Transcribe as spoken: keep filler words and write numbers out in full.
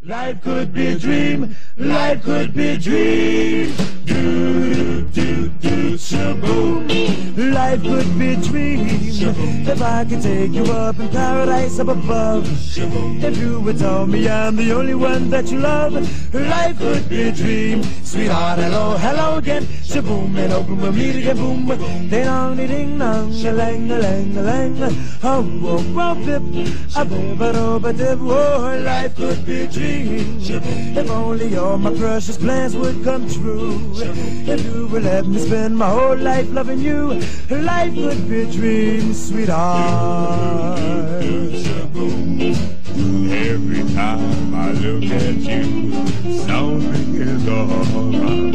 Life could be a dream, life could be a dream. Do, do, do, shaboom. Life could be a dream. If I could take you up in paradise up above. If you would tell me I'm the only one that you love. Life could be a dream. Sweetheart, hello, hello again. Shaboom, and open we'll meet again, boom. Ding dong, ding dong, a lang, a lang, a lang. Oh, oh, oh, bip, a bip, a do, a dip. Oh, life could be a dream. If only all my precious plans would come true. If you would let me spend my whole life loving you. Life could be a dream, sweetheart. Every time I look at you, something is alright.